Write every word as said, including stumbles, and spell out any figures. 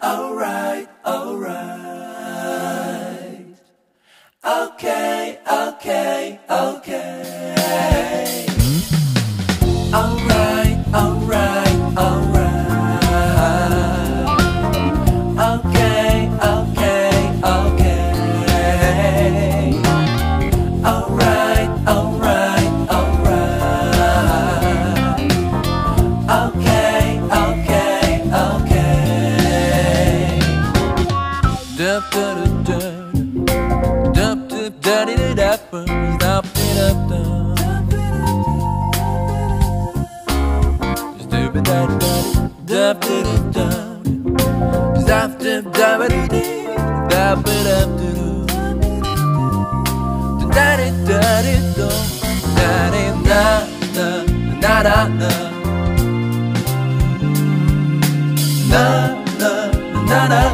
alright, alright. Okay, okay, okay. Alright, alright, alright. Okay, okay, okay. Alright, alright, alright. Okay, okay, okay. Dup da da da, dup da da da da, dup da da da, dup da da da, dup da da da, dup da da da, da da da da, da da da da da da. Na na na na